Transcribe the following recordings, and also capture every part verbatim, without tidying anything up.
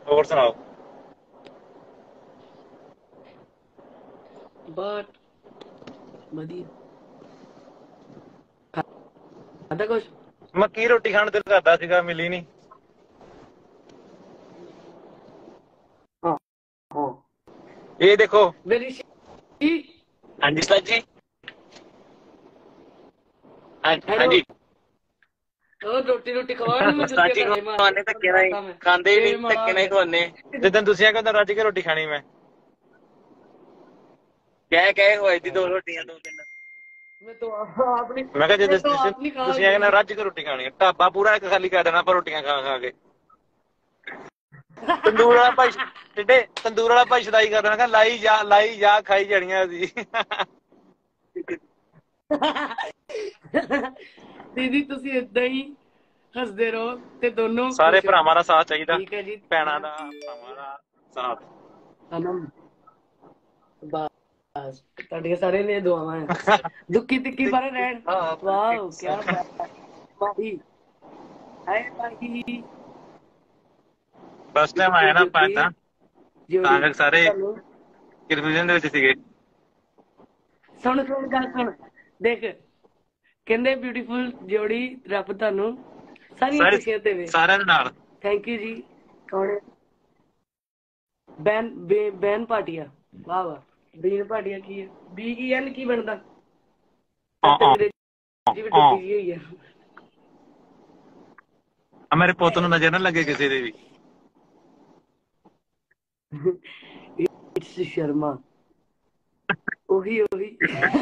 ਹੋਰ ਸੁਣਾਓ। ਬਟ ਵਧੀਆ ਖਾਦਾ ਕੁਛ। ਮੱਕੀ ਰੋਟੀ ਖਾਣ ਦਿਲ ਕਰਦਾ ਸੀਗਾ, ਮਿਲੀ ਨਹੀਂ। ਹਾਂ ਹਾਂ ਇਹ ਦੇਖੋ। ਮੇਰੀ ਹਾਂਜੀ ਸਰ ਜੀ। ਹੈਲੋ। ਹਾਂਜੀ ਉਹ ਰੋਟੀ ਰੋਟੀ ਖਵਾਉਣ ਨੂੰ ਮੈਂ ਜੁੱਤੀਆਂ ਸਾਚੀ ਘਰੇ ਮਾਰ ਖਵਾਨੇ ਧੱਕੇ ਨਾਲ ਹੀ ਮਾਰਦਾ ਮੈਂ ਖਾਂਦੇ ਹੀ ਫੇਰ ਨਹੀਂ, ਮਾੜਾ ਧੱਕੇ ਹੋ ਨਾਲ ਹੀ ਗਿਆ ਖਵਾਨੇ। ਜਿੱਦਣ ਤੁਸੀਂ ਆ ਕਹਿੰਦਾ ਰੱਜ ਕੇ ਰੋਟੀ ਖਾਣੀ ਮੈਂ ਕਹਿ ਕਹਿ ਹੋਏ ਦੀ ਦੋ ਰੋਟੀਆਂ ਦੋ ਤਿੰਨ। ਮੈਂ ਤਾਂ ਆਪ ਨਹੀਂ ਮੈਂ ਕਿਹਾ ਜੇ ਮੈਂ ਤਾਂ ਆਪ ਨਹੀਂ ਖਾ ਤੁਸੀਂ ਆ ਕਹਿੰਦਾ ਗਿਆ ਰੱਜ ਕੇ ਰੋਟੀ ਖਾਣੀ ਹੈ, ਢਾਬਾ ਪੂਰਾ ਇੱਕ ਖਾਲੀ ਕਰ ਦੇਣਾ ਆਪਾਂ ਰੋਟੀਆਂ ਖਾ ਖਾ ਕੇ। ਤੰਦੂਰ ਵਾਲਾ ਭਾਈ ਟਿੱਡੇ ਤੰਦੂਰ ਵਾਲਾ ਭਾਈ ਸਦਾਈ ਕਰ ਦੇਣਾ, ਲਾਈ ਜਾ ਲਾਈ ਜਾ ਖਾਈ ਜਾਣੀਆਂ ਅਸੀਂ। ਦੀਦੀ ਤੁਸੀਂ ਏਦਾਂ ਹੀ ਹੱਸਦੇ ਰਹੋ ਤੇ ਦੋਨੋਂ ਸਾਰੇ ਖੁਸ਼ ਰਹੋ। ਭਰਾਵਾਂ ਦਾ ਸਾਥ ਚਾਹੀਦਾ, ਠੀਕ ਹੈ ਜੀ। ਭੈਣਾਂ ਦਾ ਭਰਾਵਾਂ ਦਾ ਸਾਥ। ਆਨੰਦ ਬਸ ਤੁਹਾਡੀਆਂ ਸਾਰਿਆਂ ਦੀਆਂ ਦੁਆਵਾਂ ਹੈ। ਦੁੱਖੀ ਤਿੱਖੀ ਪਰ ਰਹਿਣ। ਵਾਓ ਕੀ ਬਾਤ ਭਾਈ ਹੈ ਭਾਈ। ਫਸਟ ਟਾਈਮ ਆਇਆ ਨਾ ਆਪਾਂ ਤਾਂ ਤਾਂ ਜੋੜੀ ਕਰਕੇ ਸਾਰੇ ਤੁਹਾਨੂੰ ਕਨਫਿਊਜ਼ਨ ਦੇ ਵਿੱਚ ਸੀਗੇ। ਸੁਣ ਸੁਣ ਗੱਲ ਸੁਣ ਦੇਖ, ਕਹਿੰਦੇ ਬਿਊਟੀਫੁਲ ਜੋੜੀ ਰੱਬ ਤੁਹਾਨੂੰ ਸਾਰੀਆਂ ਸਾਰੇ ਖੁਸ਼ੀਆਂ ਦੇਵੇ। ਸਾਰਿਆਂ ਦੇ ਨਾਲ। ਥੈਂਕ ਯੂ ਜੀ। ਕੌਣ ਬੈਨ ਬੈਨ ਭਾਟੀਆ। ਵਾਹ ਵਾਹ। ਬੀਨ ਭਾਟੀਆ ਕੀ ਹੈ? ਬੀ ਈ ਐਨ ਕੀ ਬਣਦਾ? ਅੰਗਰੇਜ਼ੀ ਵੀ ਡੁੱਬੀ ਜੀ ਹੋਈ ਆ। ਮੇਰੇ ਪੁੱਤ ਨੂੰ ਨਜ਼ਰ ਨਾ ਲੱਗੇ ਕਿਸੇ ਦੇ ਵੀ। ਇਟਸ ਸ਼ਰਮਾ ਉਹੀ ਉਹੀ।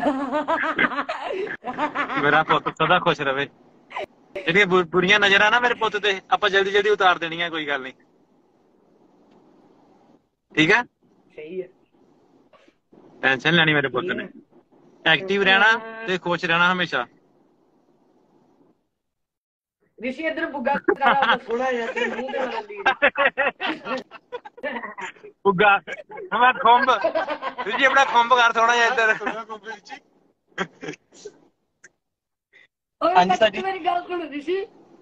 ਮੇਰਾ ਪੁੱਤ ਸਦਾ ਖੁਸ਼ ਰਵੇ। ਜਿਹੜੀਆਂ ਬੁਰੀਆਂ ਨਜ਼ਰਾਂ ਨਾ ਮੇਰੇ ਪੁੱਤ ਤੇ ਆਪਾਂ ਜਲਦੀ ਜਲਦੀ ਉਤਾਰ ਦੇਣੀਆਂ, ਕੋਈ ਗੱਲ ਨਹੀਂ। ਠੀਕ ਹੈ। ਸਹੀ ਹੈ। ਟੈਨਸ਼ਨ ਲੈਣੀ ਮੇਰੇ ਪੁੱਤ ਨੇ। ਐਕਟਿਵ ਰਹਿਣਾ ਤੇ ਖੁਸ਼ ਰਹਿਣਾ ਹਮੇਸ਼ਾ। ਰਿਸ਼ੀ ਇੱਧਰ ਬੁੱਗਾ ਕਰ ਆਪਣਾ ਸੋਹਣਾ ਜਿਹਾ ਤੇਰੇ ਮੂੰਹ ਤੇ ਵਾਲਾ ਲੀੜ। ਬੁੱਗਾ ਮੈਂ ਖੁੰਬ ਰਿਸ਼ੀ ਆਪਣਾ ਖੁੰਬ ਕਰ ਸੋਹਣਾ ਜਿਹਾ ਇੱਧਰ। ਹਾਂਜੀ ਸਰ ਜੀ। ਮੇਰੀ ਗੱਲ ਸੁਣ ਰਿਸ਼ੀ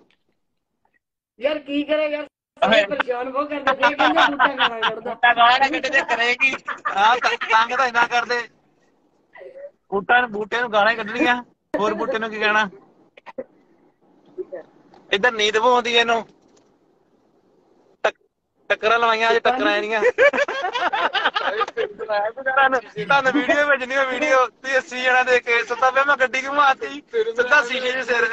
ਯਾਰ ਕੀ ਕਰੇ ਯਾਰ, ਸਾਰੇ ਪਰੇਸ਼ਾਨ ਬਹੁਤ ਕਰਦੇ ਫੇਰ ਕਹਿੰਦੇ ਬੂਟਾ ਗਾਲਾਂ ਕੱਢਦਾ। ਬੂਟਾ ਗਾਲਾਂ ਨਾ ਕੱਢਦੇ ਕਰੇਗੀ। ਹਾਂ ਤੰਗ ਤਾਂ ਇੰਨਾ ਕਰਦੇ। ਬੂਟਾ ਬੂਟੇ ਨੂੰ ਗਾਲਾਂ ਕੱਢਣੀਆਂ, ਹੋਰ ਬੂਟੇ ਨੂੰ ਕੀ ਕਹਿਣਾ। ਇੱਧਰ ਨੀਂਦ ਬਹੁਤ ਆਉਂਦੀ ਇਹਨੂੰ। ਟੱਕਰਾਂ ਲਵਾਈਆਂ ਅੱਜ, ਟੱਕਰਾਂ ਇਹਦੀਆਂ। ਤੁਹਾਨੂੰ ਵੀਡੀਓ ਭੇਜਣੀ ਆ, ਵੀਡੀਓ ਤੁਸੀਂ ਅੱਸੀ ਜਣਾ ਦੇਖ ਕੇ ਸੁੱਤਾ ਪਿਆ ਮੈਂ ਗੱਡੀ ਘੁਮਾਤੀ ਸਿੱਧਾ ਸ਼ੀਸ਼ੇ 'ਚ ਸਿਰ।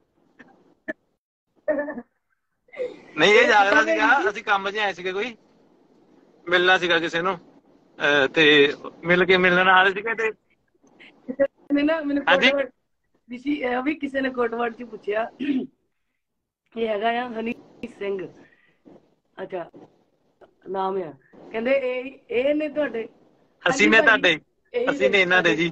ਨਹੀਂ ਇਹ ਜਾਗਦਾ ਸੀਗਾ, ਅਸੀਂ ਕੰਮ 'ਚ ਆਏ ਸੀਗੇ, ਕੋਈ ਮਿਲਣਾ ਸੀਗਾ ਕਿਸੇ ਨੂੰ ਤੇ ਮਿਲ ਕੇ ਮਿਲਣ ਆ ਰਹੇ ਸੀਗੇ ਤੇ ਮੈਨੂੰ ਕੋਟਵਰਡ ਰਿਸ਼ੀ ਇਹ ਵੀ ਕਿਸੇ ਨੇ ਕੋਟਵਰਡ 'ਚ ਪੁੱਛਿਆ ਇਹ ਹੈਗਾ ਆ ਹਨੀ ਸਿੰਘ। ਅੱਛਾ ਨਾਮ ਆ। ਕਹਿੰਦੇ ਇਹ ਇਹ ਨੇ ਤੁਹਾਡੇ। ਅਸੀਂ ਨੇ ਤੁਹਾਡੇ, ਅਸੀਂ ਨੇ ਇਹਨਾਂ ਦੇ ਜੀ।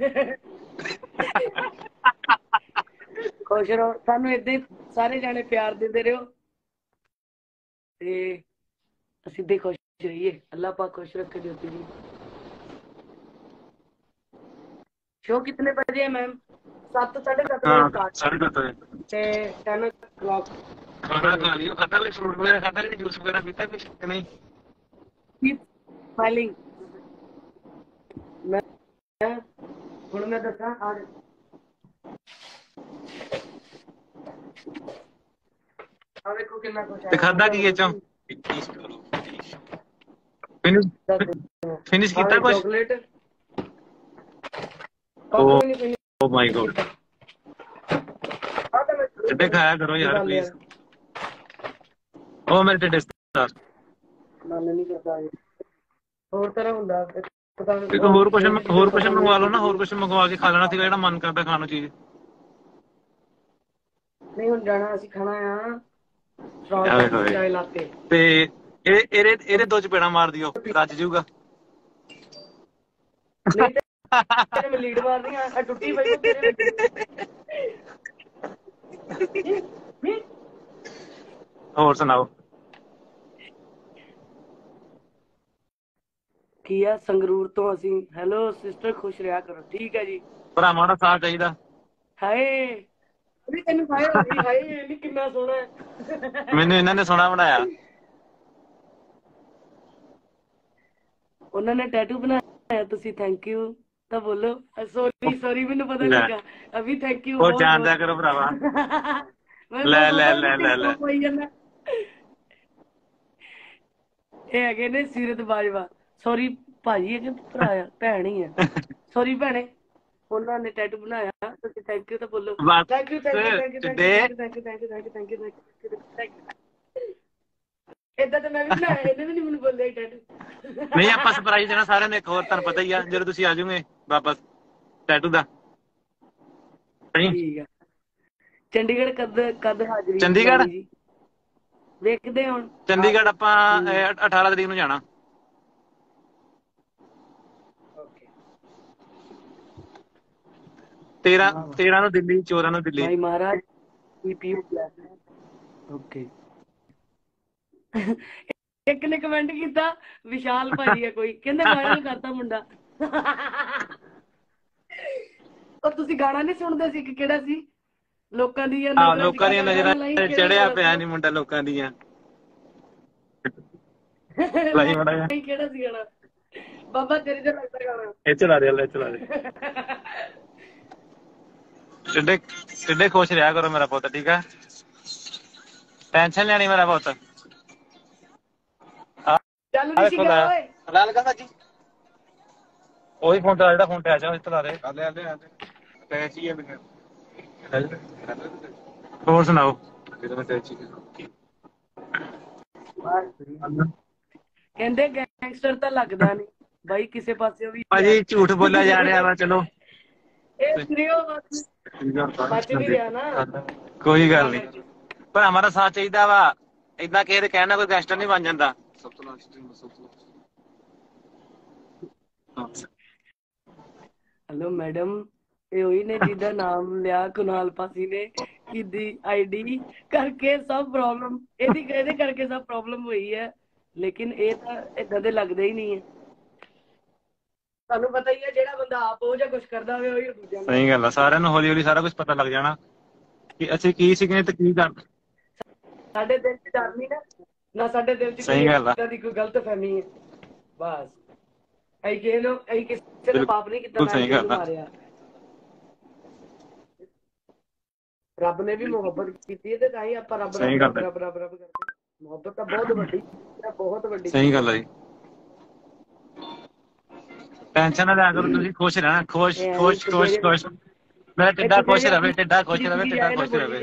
ਖੁਸ਼ ਰਹੋ, ਸਾਨੂੰ ਏਦਾਂ ਹੀ ਸਾਰੇ ਜਾਣੇ ਪਿਆਰ ਦਿੰਦੇ ਰਹੋ ਤੇ ਅਸੀਂ ਏਦਾਂ ਹੀ ਖੁਸ਼ ਰਹੀਏ। ਅੱਲਾਹ ਪਾਕ खुश रखे ज्योति जी। शो कितने बजे है मैम? सात साढ़े सात बजे स्टार्ट साढ़े सात बजे ते टेन ओ क्लॉक। खाना खा लियो, खाता ले फ्रूट वगैरह खाता ले, जूस वगैरह पीता कुछ नहीं? Keep smiling. मैं हुण मैं दसा आज आ देखो कितना कुछ है। खादा की चो फिनिश फिनिश किया कुछ? चॉकलेट। Oh my God. टिड्डे खाया करो यार प्लीज। ओ मेरे टिड्डे सर मन नहीं करता और तरह ਹੁੰਦਾ एक ਹੋਰ ਕੁਝ ਹੋਰ ਕੁਝ ਮੰਗਵਾ ਲਓ ਨਾ, ਹੋਰ ਕੁਝ ਮੰਗਵਾ ਕੇ ਖਾ ਲੈਣਾ ਸੀਗਾ ਜਿਹੜਾ ਮਨ ਕਰਦਾ ਖਾਣ ਨੂੰ ਚੀਜ਼। ਨਹੀਂ ਹੁਣ ਜਾਣਾ ਅਸੀਂ ਖਾਣਾ ਆ ਸਟ੍ਰਾਬੇਰੀ ਚਾय ਲਾਤੇ ਤੇ ਇਹ ਇਹਦੇ ਇਹਦੇ ਦੋ ਚਪੇੜਾ ਮਾਰ ਦਿਓ, ਰੱਜ ਜਾਊਗਾ। ਨਹੀਂ ਤੇ ਮੈਂ ਲੀਡ ਮਾਰਨੀ ਆ ਟੁੱਟੀ ਪਈ ਤੂੰ ਤੇਰੇ ਵਿੱਚ। ਹੋਰ ਸੁਣਾਓ। ਕੀ ਆ ਸੰਗਰੂਰ ਤੋਂ ਅਸੀਂ। ਹੈਲੋ ਸਿਸਟਰ ਖੁਸ਼ ਰਿਹਾ ਕਰੋ। ਠੀਕ ਹੈ ਜੀ। ਭਰਾਵਾਂ ਦਾ ਸਾਥ ਚਾਹੀਦਾ। ਹਾਏ ਵੀ ਤੈਨੂੰ ਹਾਏ ਹੋ ਗਈ। ਹਾਏ ਨਹੀਂ ਕਿੰਨਾ ਸੋਹਣਾ। ਮੈਨੂੰ ਇਹਨਾਂ ਨੇ ਸੋਹਣਾ ਬਣਾਇਆ। ਉਹਨਾਂ ਨੇ ਟੈਟੂ ਬਣਾਇਆ, ਤੁਸੀਂ ਥੈਂਕ ਯੂ ਤਾਂ ਬੋਲੋ। ਸੌਰੀ ਸੌਰੀ ਮੈਨੂੰ ਪਤਾ ਨਹੀਂ ਲੱਗਾ। ਅਭੀ ਥੈਂਕ ਯੂ। ਉਹ ਜਾਣਦਾ ਕਰੋ ਭਰਾਵਾ। ਲੈ ਲੈ ਲੈ ਲੈ ਲੈ ਇਹ ਹੈਗੇ ਨੇ ਸੀਰਤ ਬਾਜਵਾ। ਸੌਰੀ ਭਾਜੀ ਹੈ ਕਿ ਭਰਾ ਆ? ਭੈਣ ਹੀ ਆ। ਸੌਰੀ ਭੈਣੇ, ਉਹਨਾਂ ਨੇ ਟੈਟੂ ਬਣਾਇਆ, ਤੁਸੀਂ ਥੈਂਕ ਯੂ ਤਾਂ ਬੋਲੋ। Thank you thank you thank you thank you thank you thank you thank you thank you thank you. ਏਦਾਂ ਤਾਂ ਮੈਂ ਵੀ ਬਣਾਇਆ, ਇਹਨੇ ਵੀ ਨਹੀਂ ਮੈਨੂੰ ਬੋਲਿਆ ਟੈਟੂ। ਨਹੀਂ ਆਪਾਂ ਸਰਪ੍ਰਾਈਜ਼ ਦੇਣਾ ਸਾਰਿਆਂ ਨੂੰ ਇੱਕ ਹੋਰ, ਤੁਹਾਨੂੰ ਪਤਾ ਹੀ ਆ ਜਦੋਂ ਤੁਸੀਂ ਆ ਜਾਓਗੇ ਵਾਪਸ ਟੈਟੂ ਦਾ। ਠੀਕ ਆ। ਚੰਡੀਗੜ੍ਹ ਕਦ ਕਦ ਹਾਜ਼ਰੀ? ਚੰਡੀਗੜ੍ਹ ਵੇਖਦੇ ਹੁਣ। ਚੰਡੀਗੜ੍ਹ ਆਪਾਂ ਅਠਾਰਾਂ ਤਰੀਕ ਨੂੰ ਜਾਣਾ। ਤੇਰਾਂ ਤੇਰਾਂ ਨੂੰ ਦਿੱਲੀ, ਚੌਦਾਂ ਨੂੰ ਦਿੱਲੀ। ਭਾਈ ਮਹਾਰਾਜ ਓਕੇ। ਇੱਕ ਨੇ ਕਮੈਂਟ ਕੀਤਾ ਵਿਸ਼ਾਲ ਭਾਜੀ ਆ ਕੋਈ, ਕਹਿੰਦੇ ਵਾਇਰਲ ਕਰਤਾ ਮੁੰਡਾ। ਉਹ ਤੁਸੀਂ ਗਾਣਾ ਨਹੀਂ ਸੁਣਦੇ ਸੀ ਕਿ ਕਿਹੜਾ ਸੀ? ਲੋਕਾਂ ਦੀਆਂ ਹਾਂ ਲੋਕਾਂ ਦੀਆਂ ਨਜ਼ਰਾਂ ਚੜਿਆ ਪਿਆ ਨਹੀਂ ਮੁੰਡਾ ਲੋਕਾਂ ਦੀਆਂ। ਲਾਈ ਬੜਾ ਯਾਰ ਕਿਹੜਾ ਸੀ ਗਾਣਾ? ਬਾਬਾ ਤੇਰੇ ਤੇ ਲੱਗਦਾ ਗਾਣਾ। ਇਹ ਚਲਾ ਦੇ, ਇਹ ਚਲਾ ਦੇ। ਟਿੱਡੇ ਟਿੱਡੇ ਖੁਸ਼ ਰਿਹਾ ਕਰੋ ਮੇਰਾ ਪੁੱਤ, ਠੀਕ ਆ? ਟੈਨਸ਼ਨ ਲੈਣੀ ਮੇਰਾ ਪੁੱਤ। ਚੱਲ ਨਹੀਂ ਓਏ ਲਾ ਲਗਾ ਭਾਜੀ ਉਹੀ ਫੋਨ ਤੇ ਜਿਹੜਾ ਫੋਨ ਤੇ ਆ ਜਾ ਚਲਾ ਦੇ। ਲੈ ਲੈ ਅਟੈਚ ਹੀ ਹੈ। ਹੋਰ ਸੁਣਾਓ? ਕਹਿੰਦੇ ਗੈਂਗਸਟਰ ਤਾਂ ਲੱਗਦਾ ਨਹੀਂ ਬਾਈ ਕਿਸੇ ਪਾਸੇ ਵੀ। ਭਾਜੀ ਝੂਠ ਬੋਲਿਆ ਜਾ ਰਿਹਾ ਵਾ। ਚਲੋ ਇਹ ਸਿਰਿਓ ਬਚ ਵੀ ਗਿਆ ਨਾ, ਕੋਈ ਗੱਲ ਨਹੀਂ। ਪਰ ਹਮਾਰਾ ਸਾਥ ਚਾਹੀਦਾ ਵਾ। ਏਦਾਂ ਕਿਸੇ ਦੇ ਕਹਿਣਾ ਕੋਈ ਗੈਂਗਸਟਰ ਨਹੀਂ ਬਣ ਜਾਂਦਾ। ਹੈਲੋ ਮੈਡਮ, ਇਹ ਉਹੀ ਨੇ ਜਿਹਦਾ ਨਾਮ ਲਿਆ ਕੁਨਾਲ ਪਾਸੀ ਨੇ, ਕਿਦੀ ਆਈਡੀ ਕਰਕੇ ਸਭ ਪ੍ਰੋਬਲਮ ਇਹਦੀ ਇਹਦੇ ਕਰਕੇ ਸਭ ਪ੍ਰੋਬਲਮ ਹੋਈ ਹੈ। ਲੇਕਿਨ ਇਹ ਤਾਂ ਏਦਾਂ ਦੇ ਲੱਗਦੇ ਹੀ ਨਹੀਂ ਹੈ। ਤੁਹਾਨੂੰ ਪਤਾ ਹੀ ਹੈ ਜਿਹੜਾ ਬੰਦਾ ਆਪ ਉਹ ਜਾਂ ਕੁਛ ਕਰਦਾ ਹੋਵੇ ਉਹੀ ਦੂਜਿਆਂ ਨੂੰ। ਸਹੀ ਗੱਲ ਆ। ਸਾਰਿਆਂ ਨੂੰ ਹੌਲੀ ਹੌਲੀ ਸਾਰਾ ਕੁਝ ਪਤਾ ਲੱਗ ਜਾਣਾ ਕਿ ਅਸੀਂ ਕੀ ਸਿੱਖਣੇ ਤੇ ਕੀ ਕਰ। ਸਾਡੇ ਦਿਲ ਚ ਡਰ ਨਹੀਂ ਨਾ, ਨਾ ਸਾਡੇ ਦਿਲ ਚ ਸਹੀ ਗੱਲ ਆ ਦੀ ਕੋਈ ਗਲਤ ਫਹਿਮੀ ਹੈ। ਬਸ ਅਸੀਂ ਕਿਸੇ ਨੂੰ ਅਸੀਂ ਕਿਸੇ ਨੂੰ ਪਾਪ ਨਹੀਂ ਕੀਤਾ, ਸਹੀ ਗੱਲ ਆ। ਮਾਰਿਆ। ਰੱਬ ਨੇ ਵੀ ਮੁਹੱਬਤ ਕੀਤੀ ਹੈ ਤੇ ਤਾਂ ਹੀ ਆਪਾਂ ਰੱਬ ਰੱਬ ਰੱਬ ਰੱਬ ਰੱਬ ਰੱਬ ਕਰਦੇ। ਮੁਹੱਬਤ ਤਾਂ ਬਹੁਤ ਵੱਡੀ, ਬਹੁਤ ਵੱਡੀ। ਸਹੀ ਗੱਲ ਆ ਜੀ। ਟੈਨਸ਼ਨ ਨਾ ਲਿਆ ਕਰੋ, ਤੁਸੀਂ ਖੁਸ਼ ਰਹਿਣਾ। ਖੁਸ਼ ਖੁਸ਼ ਖੁਸ਼ ਖੁਸ਼। ਮੇਰਾ ਟਿੱਡਾ ਖੁਸ਼ ਰਵੇ, ਟਿੱਡਾ ਖੁਸ਼ ਰਵੇ, ਟਿੱਡਾ ਖੁਸ਼ ਰਵੇ।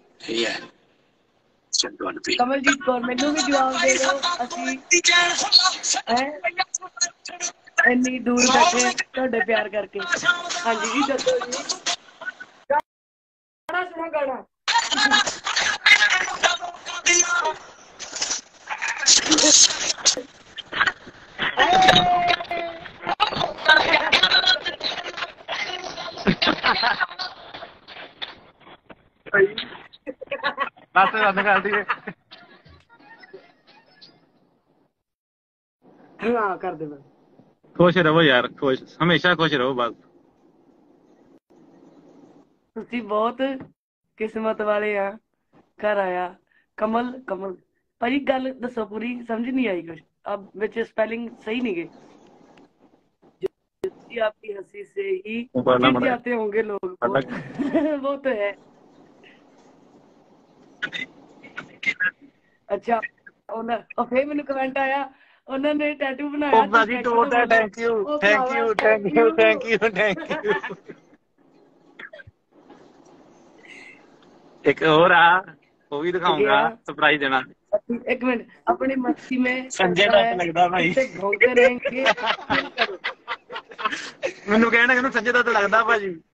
ਕਮਲਜੀਤ ਕੌਰ ਮੈਨੂੰ ਵੀ ਜਵਾਬ ਦੇ ਦਿਓ। ਅਸੀਂ ਇੰਨੀ ਦੂਰ ਬੈਠੇ ਤੁਹਾਡੇ ਪਿਆਰ ਕਰਕੇ। ਹਾਂਜੀ ਜੀ ਦੱਸੋ ਜੀ। ਗਾਣਾ ਸੁਣੋ ਗਾਣਾ। ਬਸ ਬੰਦ ਕਰ ਦਈਏ। ਹਾਂ ਕਰ ਦੇ ਬਸ। ਖੁਸ਼ ਰਹੋ ਯਾਰ, ਖੁਸ਼ ਹਮੇਸ਼ਾ ਖੁਸ਼ ਰਹੋ ਬਸ। ਤੁਸੀਂ ਬਹੁਤ ਕਿਸਮਤ ਵਾਲੇ ਆ। ਘਰ ਆਇਆ ਕਮਲ ਕਮਲ ਭਾਜੀ ਗੱਲ ਦੱਸੋ ਪੂਰੀ, ਸਮਝ ਨਹੀਂ ਆਈ ਕੁਛ। अब ਵਿੱਚ स्पेलिंग सही नहीं गए। आपकी हंसी से ही चिढ़ जाते होंगे लोग। वो तो है। अच्छा और फिर मैंने कमेंट आया उन्होंने टैटू बनाया। Thank you thank you thank you thank you thank you. एक और आ वो भी दिखाऊंगा, सरप्राइज देना। एक मिनट अपनी मस्ती में संजय दत्त लगता भाई घूमते रहेंगे। ਮੈਨੂੰ ਕਹਿਣਾ ਕਿ ਸੰਜੇ ਦत्त ਲੱਗਦਾ ਭਾਜੀ।